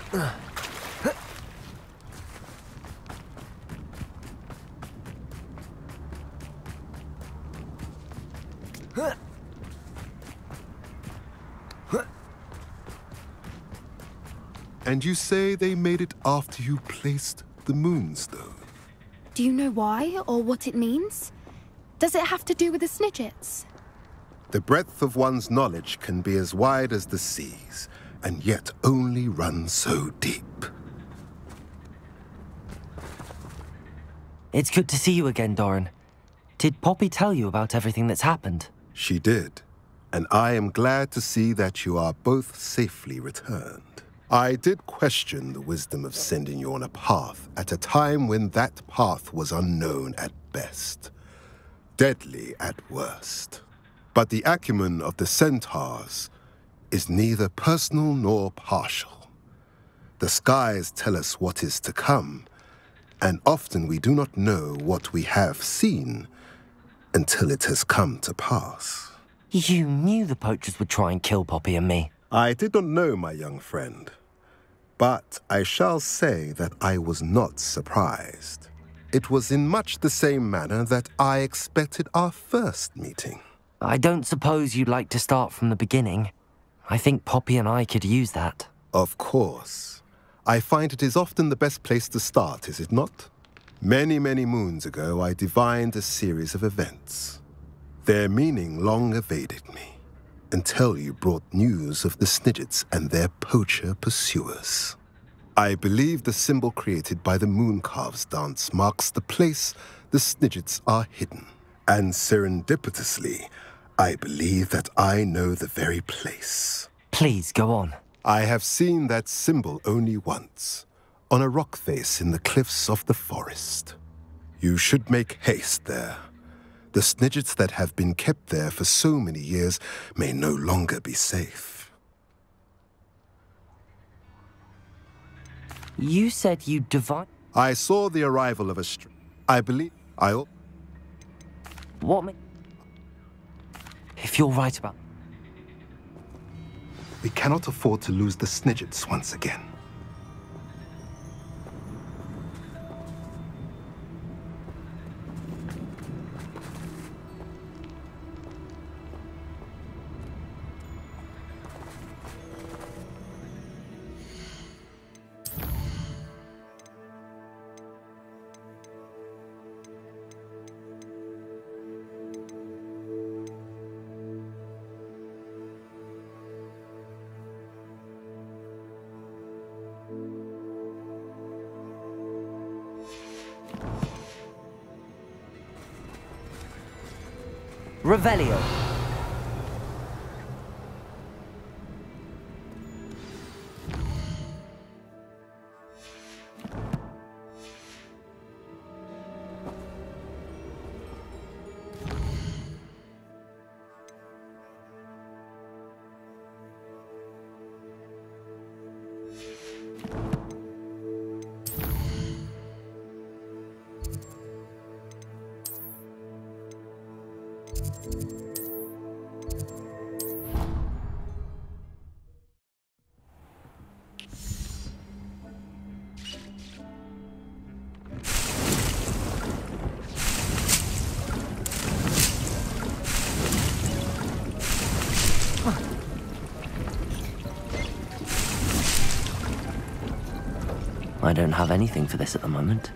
And you say they made it after you placed the Moonstone? Do you know why, or what it means? Does it have to do with the Snidgets? The breadth of one's knowledge can be as wide as the seas, and yet only run so deep. It's good to see you again, Doran. Did Poppy tell you about everything that's happened? She did, and I am glad to see that you are both safely returned. I did question the wisdom of sending you on a path at a time when that path was unknown at best, deadly at worst. But the acumen of the Centaurs is neither personal nor partial. The skies tell us what is to come, and often we do not know what we have seen until it has come to pass. You knew the poachers would try and kill Poppy and me. I did not know, my young friend, but I shall say that I was not surprised. It was in much the same manner that I expected our first meeting. I don't suppose you'd like to start from the beginning. I think Poppy and I could use that. Of course. I find it is often the best place to start, is it not? Many, many moons ago, I divined a series of events. Their meaning long evaded me, until you brought news of the Snidgets and their poacher pursuers. I believe the symbol created by the Mooncalves dance marks the place the Snidgets are hidden. And serendipitously, I believe that I know the very place. Please, go on. I have seen that symbol only once, on a rock face in the cliffs of the forest. You should make haste there. The Snidgets that have been kept there for so many years may no longer be safe. You said you divine... I saw the arrival of a I believe I'll... What If you're right about... We cannot afford to lose the Snidgets once again. Revelio. I don't have anything for this at the moment.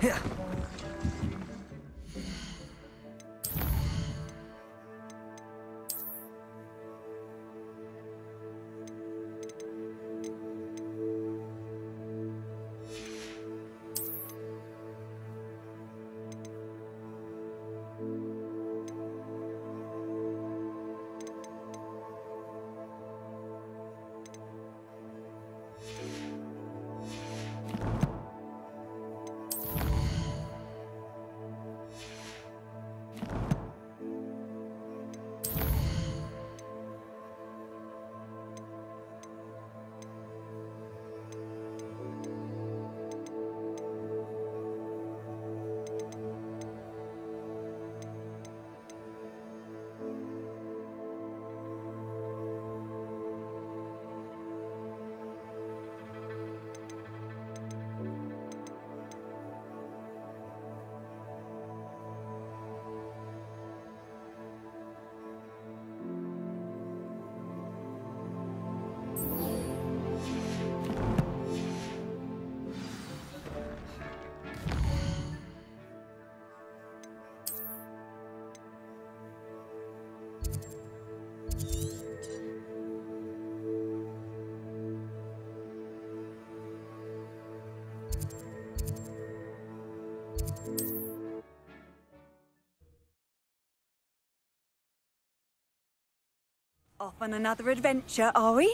Off on another adventure, are we?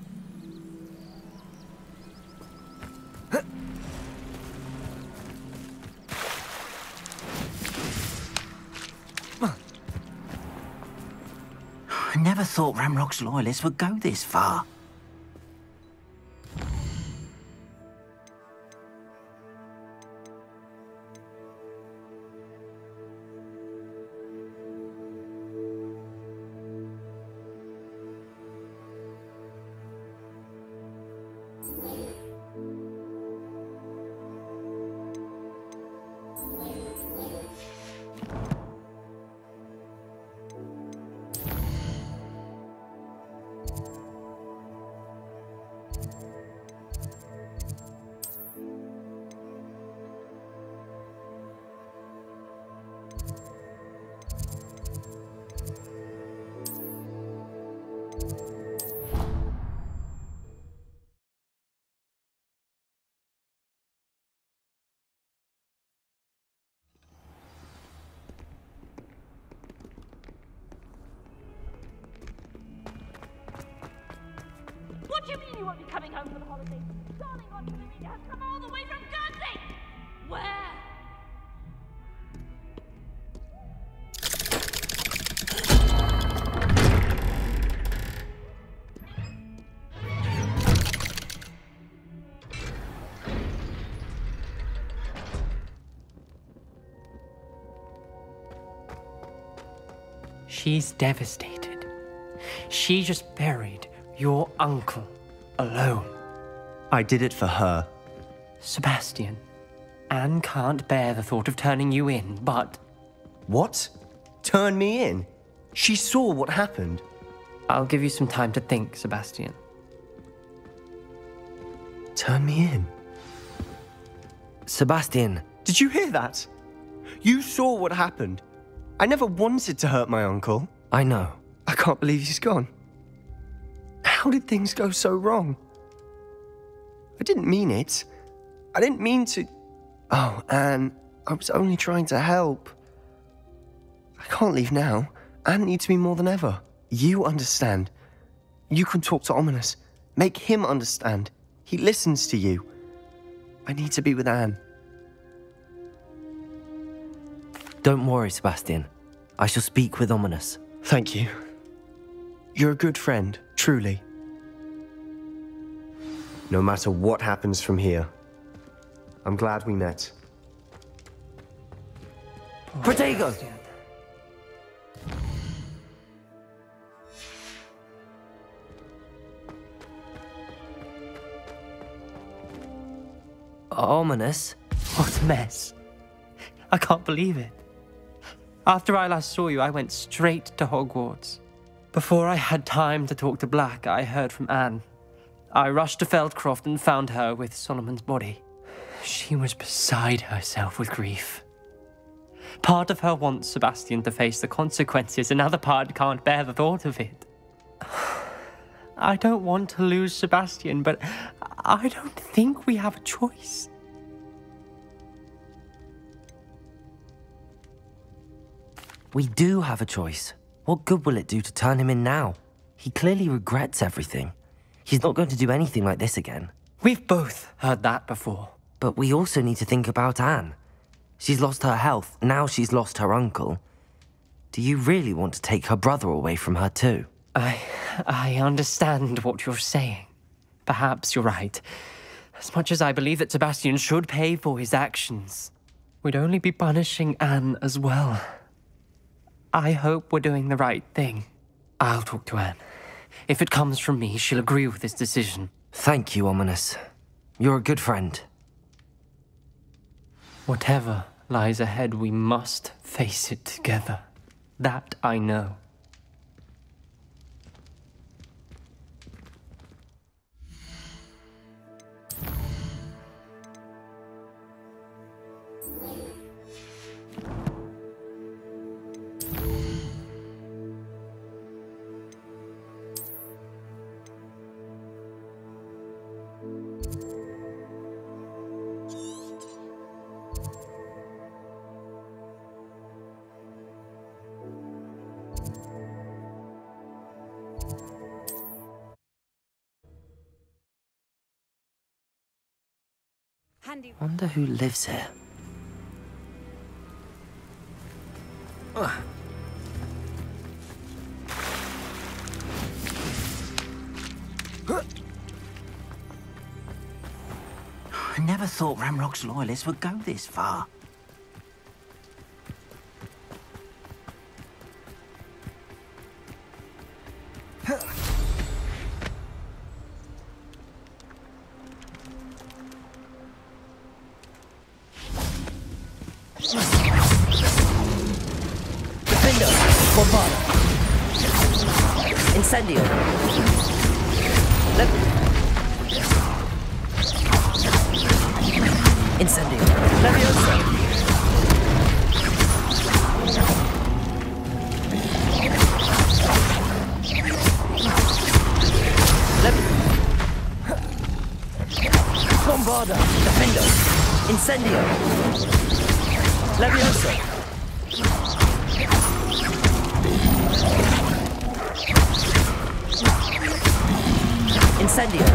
I never thought Ranrock's loyalists would go this far. What do you mean you won't be coming home for the holidays? Darling Aunt Flaminia has come all the way from Guernsey! Where? She's devastated. She just buried your uncle alone. I did it for her. Sebastian, Anne can't bear the thought of turning you in, but... What? Turn me in? She saw what happened. I'll give you some time to think, Sebastian. Turn me in? Sebastian. Did you hear that? You saw what happened. I never wanted to hurt my uncle. I know. I can't believe he's gone. How did things go so wrong? I didn't mean it. I didn't mean to... Oh, Anne, I was only trying to help. I can't leave now. Anne needs me more than ever. You understand. You can talk to Ominis. Make him understand. He listens to you. I need to be with Anne. Don't worry, Sebastian. I shall speak with Ominis. Thank you. You're a good friend, truly. No matter what happens from here, I'm glad we met. Protego! Ominis? What a mess. I can't believe it. After I last saw you, I went straight to Hogwarts. Before I had time to talk to Black, I heard from Anne. I rushed to Feldcroft and found her with Solomon's body. She was beside herself with grief. Part of her wants Sebastian to face the consequences, another part can't bear the thought of it. I don't want to lose Sebastian, but I don't think we have a choice. We do have a choice. What good will it do to turn him in now? He clearly regrets everything. He's not going to do anything like this again. We've both heard that before. But we also need to think about Anne. She's lost her health, now she's lost her uncle. Do you really want to take her brother away from her too? I understand what you're saying. Perhaps you're right. As much as I believe that Sebastian should pay for his actions, we'd only be punishing Anne as well. I hope we're doing the right thing. I'll talk to Anne. If it comes from me, she'll agree with this decision. Thank you, Ominis. You're a good friend. Whatever lies ahead, we must face it together. That I know. Handy. Wonder who lives here. I never thought Ramrock's loyalists would go this far. Defender! Bombard! Incendio! Incendio! Leviosa! Bombarda! Defender! Incendio! Leviosa! Incendio!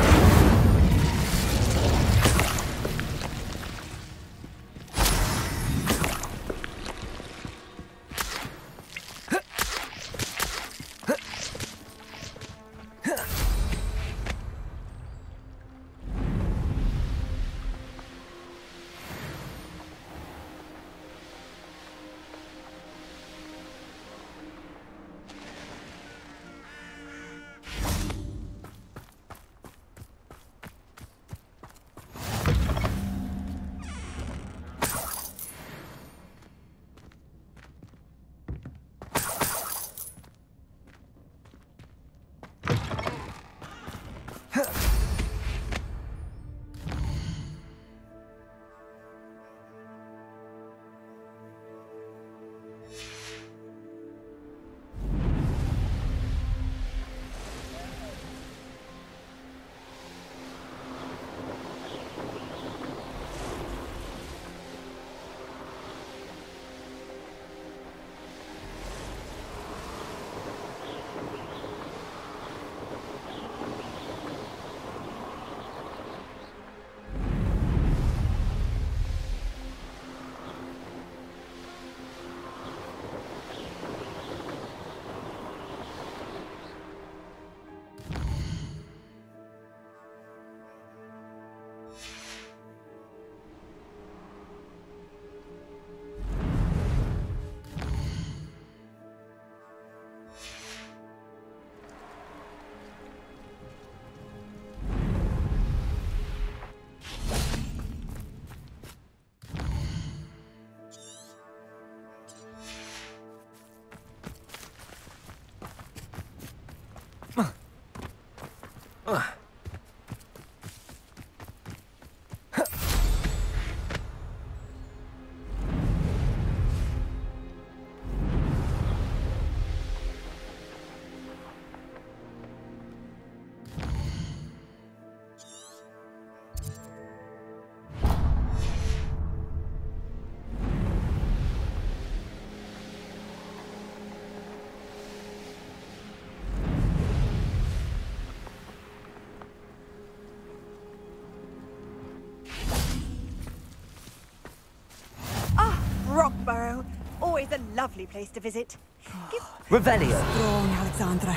always a lovely place to visit. Revelio. Strong, Alexandra.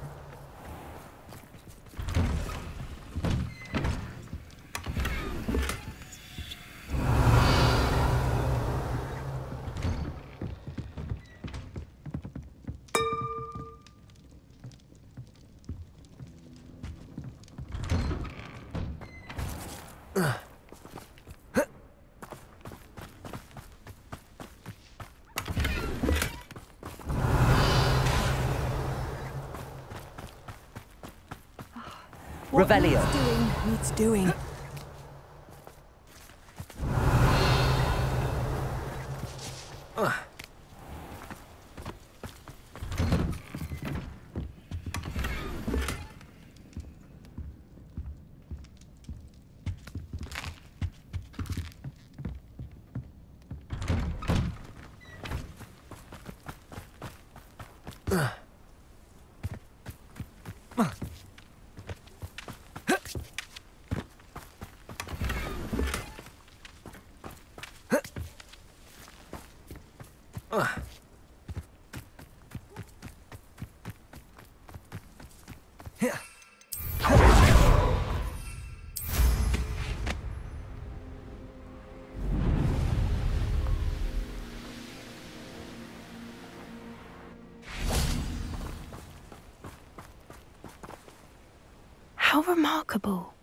Revelio. Needs doing. How remarkable.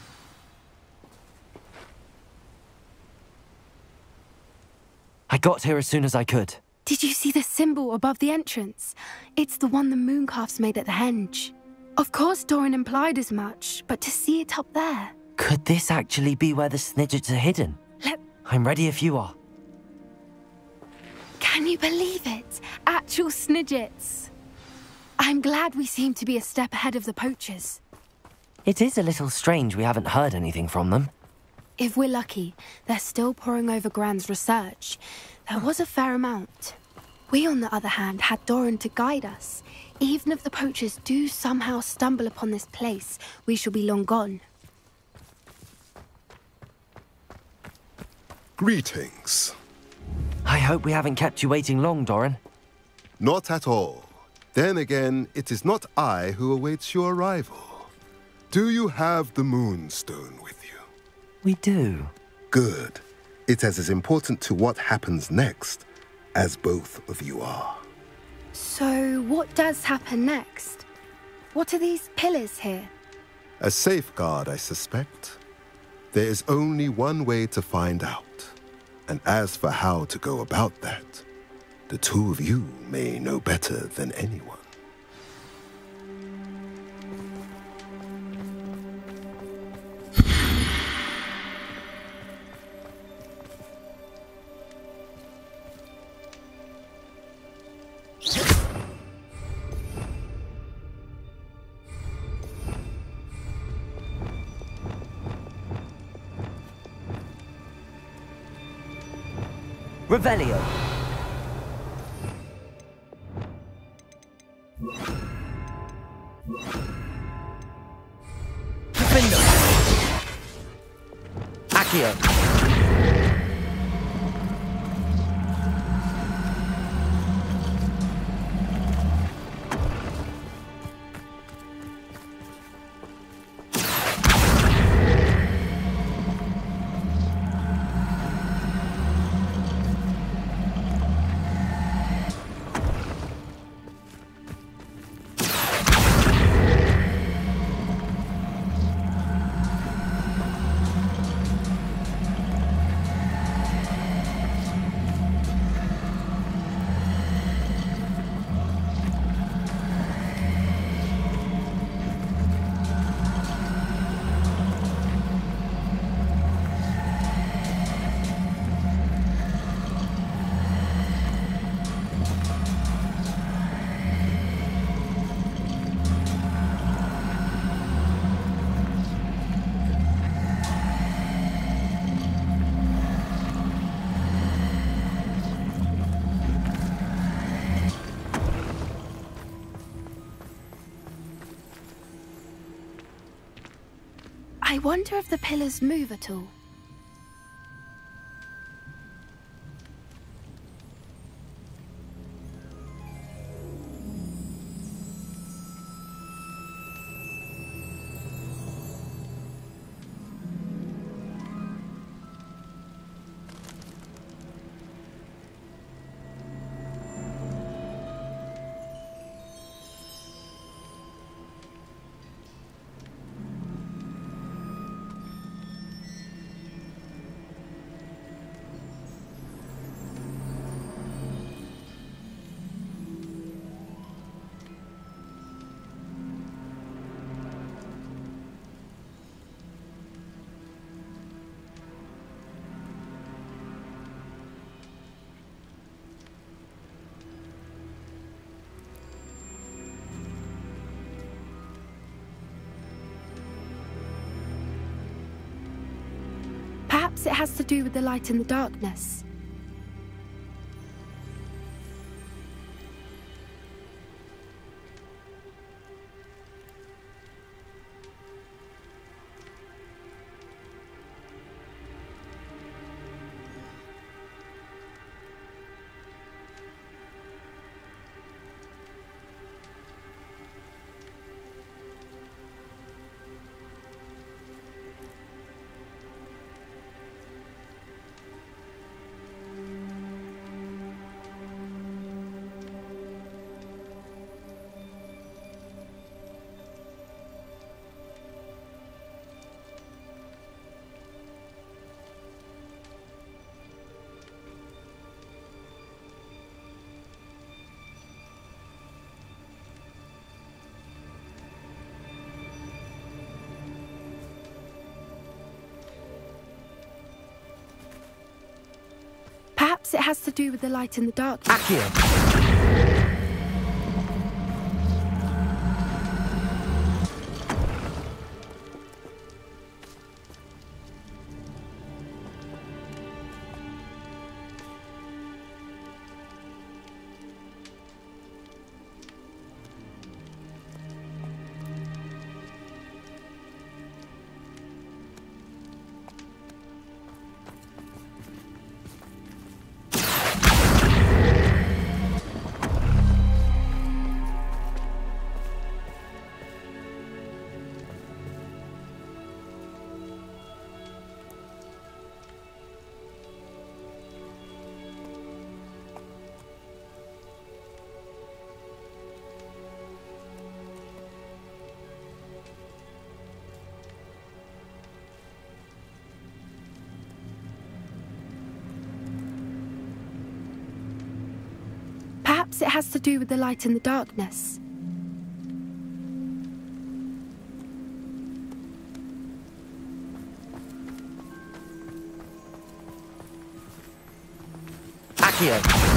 I got here as soon as I could. Did you see the symbol above the entrance? It's the one the Mooncalfs made at the henge. Of course Doran implied as much, but to see it up there... Could this actually be where the Snidgets are hidden? I'm ready if you are. Can you believe it? Actual Snidgets. I'm glad we seem to be a step ahead of the poachers. It is a little strange we haven't heard anything from them. If we're lucky, they're still poring over Gran's research. There was a fair amount. We, on the other hand, had Doran to guide us. Even if the poachers do somehow stumble upon this place, we shall be long gone. Greetings. I hope we haven't kept you waiting long, Doran. Not at all. Then again, it is not I who awaits your arrival. Do you have the Moonstone with you? We do. Good. It is as important to what happens next as both of you are. So, what does happen next? What are these pillars here? A safeguard, I suspect. There is only one way to find out. And as for how to go about that, the two of you may know better than anyone. Revelio. Defendo. Accio. I wonder if the pillars move at all. Perhaps it has to do with the light and the darkness. Perhaps it has to do with the light and the darkness. Accio! Perhaps it has to do with the light and the darkness. Accio!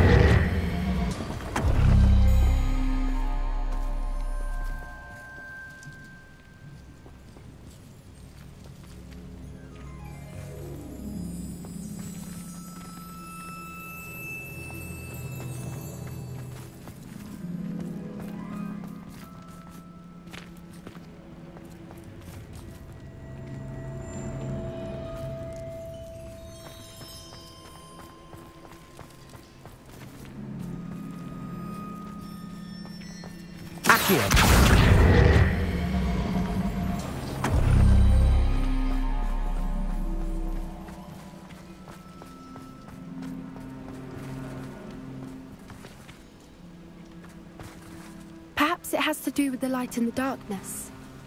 Perhaps it has to do with the light and the darkness.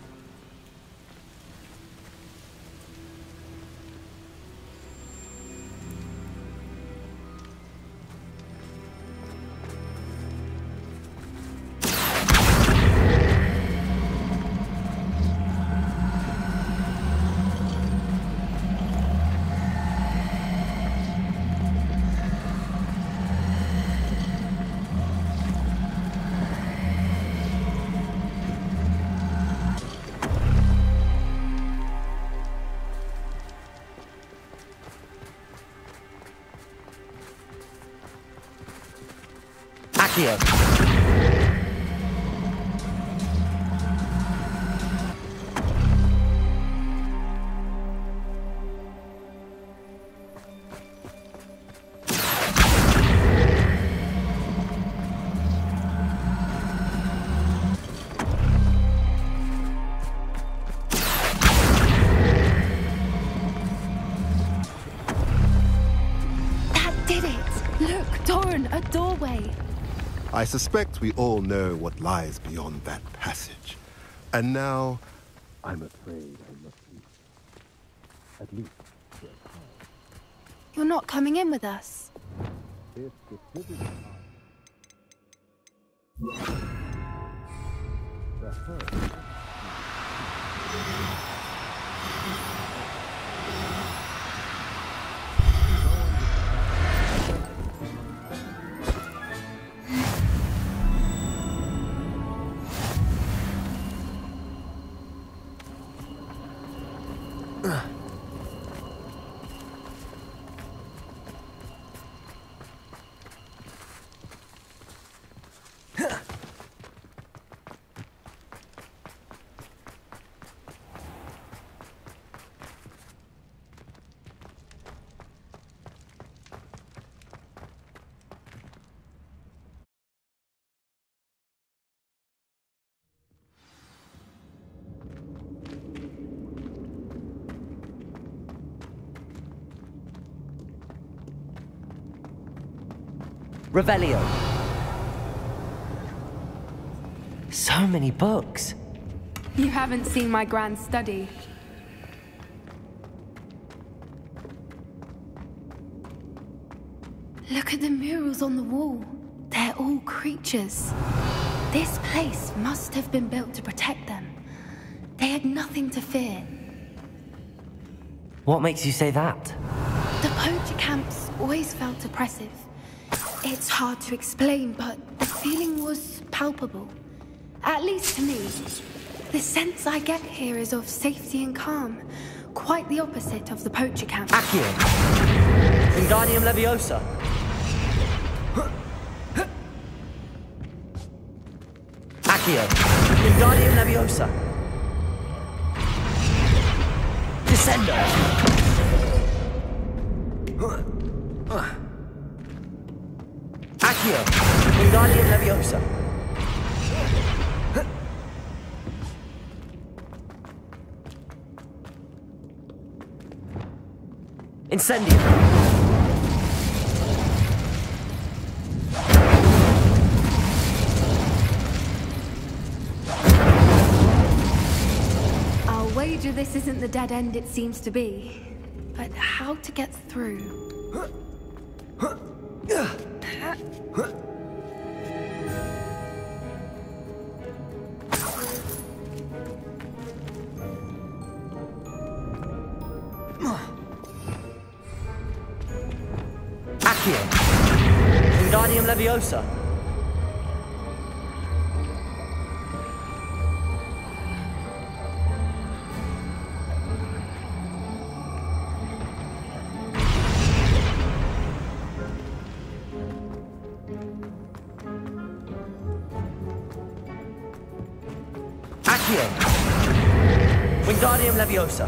Accio! That did it! Look, Doran, a doorway. I suspect we all know what lies beyond that passage. And now, I'm afraid I must leave. At least for a time. You're not coming in with us. If the privilege the herd. Revelio. So many books. You haven't seen my grand study. Look at the murals on the wall. They're all creatures. This place must have been built to protect them. They had nothing to fear. What makes you say that? The poacher camps always felt oppressive. It's hard to explain, but the feeling was palpable. At least to me. The sense I get here is of safety and calm. Quite the opposite of the poacher camp. Accio. Wingardium Leviosa. Accio. Wingardium Leviosa. Descendo. Accio. Wingardium Leviosa. Incendio. I'll wager this isn't the dead end it seems to be. But how to get through? Accio. Wingardium Leviosa. Accio. Wingardium Leviosa.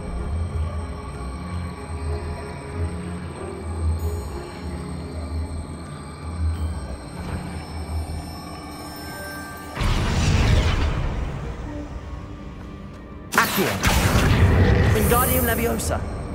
Accio. Wingardium Leviosa.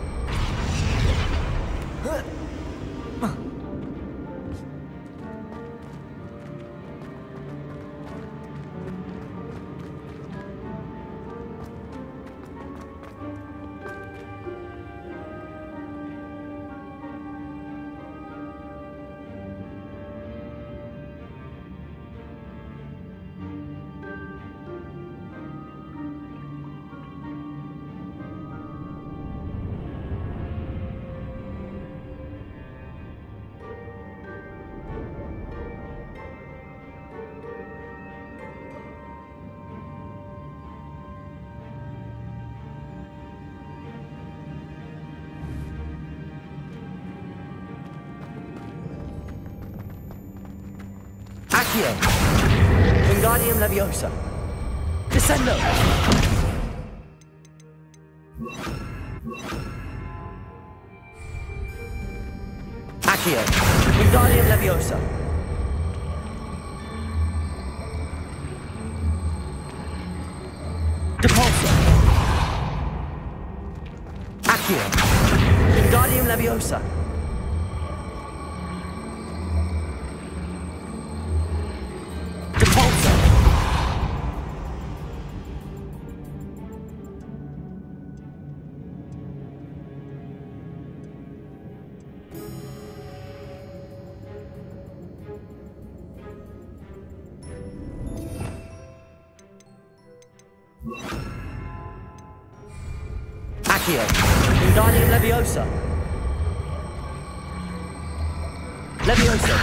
Accio. Wingardium Leviosa. Descendo. Accio. Wingardium Leviosa. Depulso. Accio. Wingardium Leviosa. Depulso. Accio. Wingardium Leviosa. Leviosa.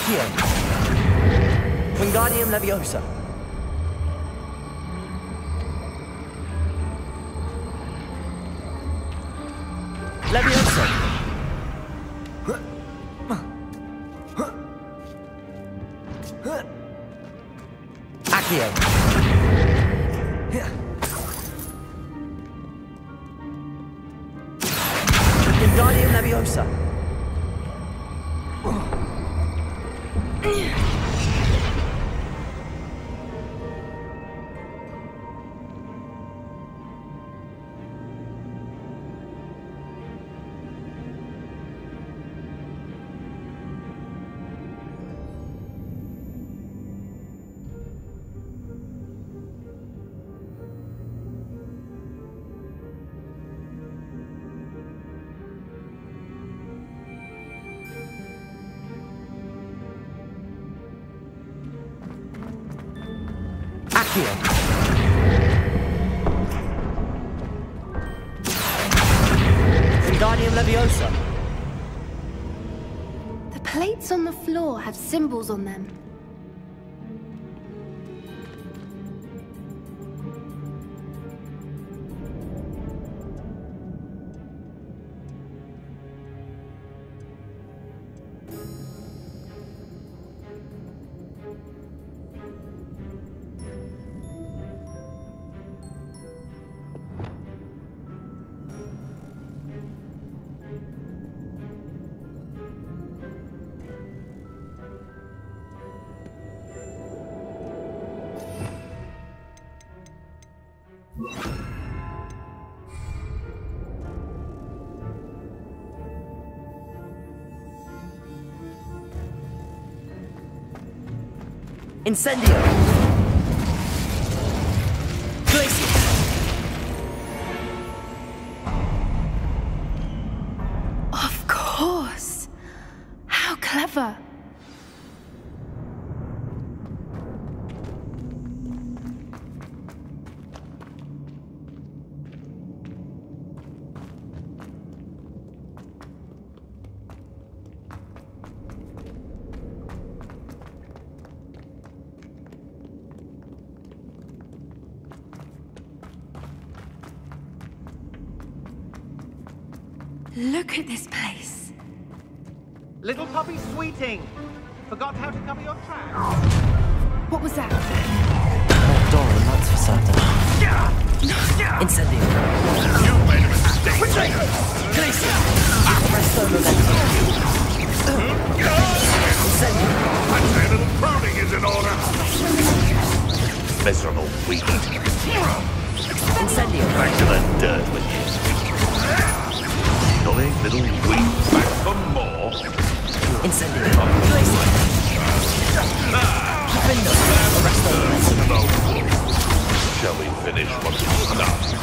Accio! Wingardium Leviosa! Leviosa! Accio! Wingardium Leviosa! Accio! Wingardium Leviosa! The plates on the floor have symbols on them. Incendio! Glacius! Of course! How clever! Look at this place. Little puppy Sweeting! Forgot how to cover your tracks? What was that? Doran, that's for certain. Incendio! You made a mistake! Glacius! Resto Momentum! Incendio! I'd say a little pruning is in order! Miserable weak. Incendio! Back to the dirt with you. Naughty little weak. Back for more. Incendio! Glacius! Defendo! Resto Momentum! No wolf. Shall we finish what we started?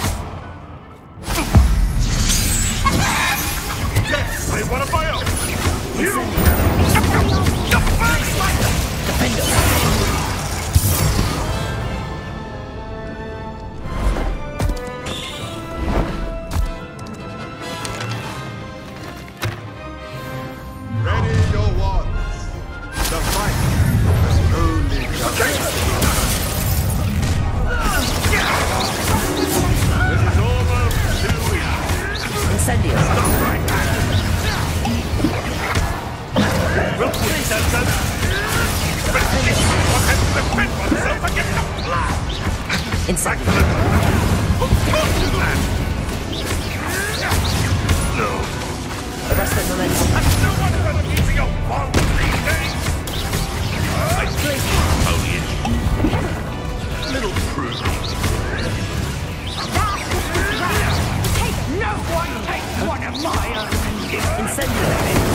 Yes, I want to buy out! You! Defendo! Ready your wands. The fight has only just This is almost too easy. Incendio! We'll please that done. But what has to defend oneself against the blood? Incendio! Of course you land. No. Resto Momentum! I still want to run using your wand these days. Only a little prude. No one takes one of my own. Incendio!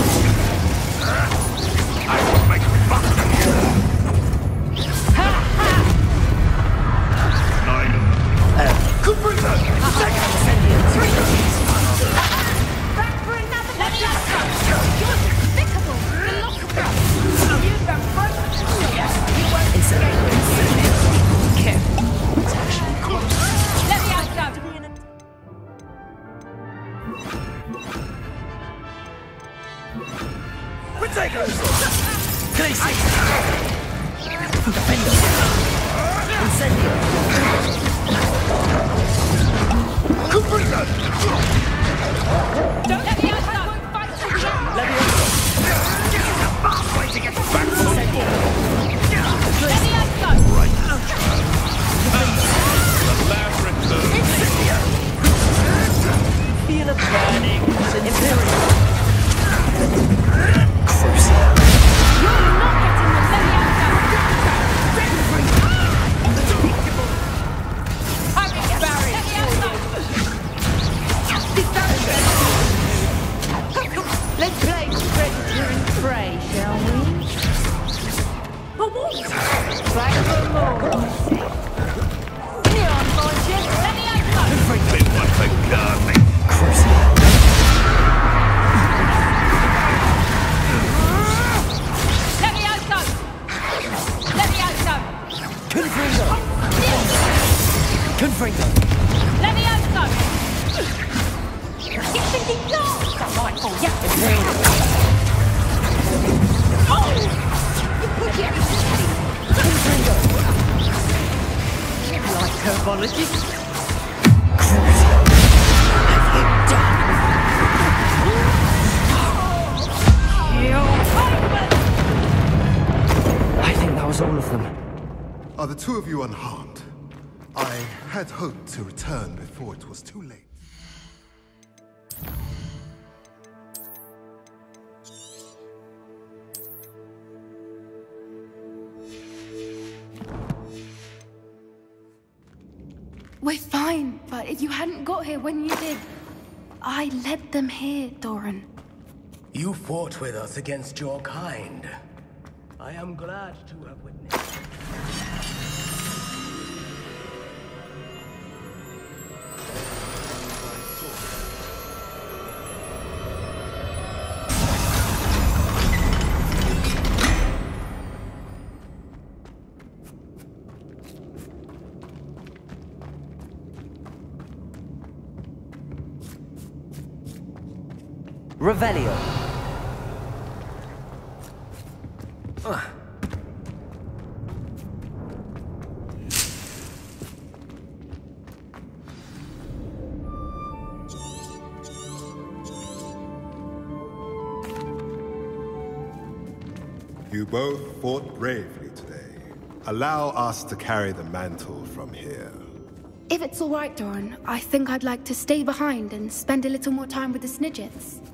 I will make fuck of you. Nine. Cooper's Incendio! Back for another one! You're despicable! You've been broken! Incendio! Let me out, Doug! Don't let me out! I won't fight you! Let me out! Back from the floor. Let me out! Right. The lab returns. Feel a burning Imperial. Let's play predator and prey, shall we? For what? Right for more. Here on my ship, let me out! They want to guard me. Let me out! Let me out! Confringo! Confringo! Let me out! Get thinking no! Right, oh yeah! Oh! You put it! Confringo! Like herbology? I think that was all of them. Are the two of you unharmed? I had hoped to return before it was too late. We're fine, but if you hadn't got here when you did, I led them here, Doran. You fought with us against your kind. I am glad to have witnessed. Revelio. You both fought bravely today. Allow us to carry the mantle from here. If it's all right, Doran, I think I'd like to stay behind and spend a little more time with the Snidgets.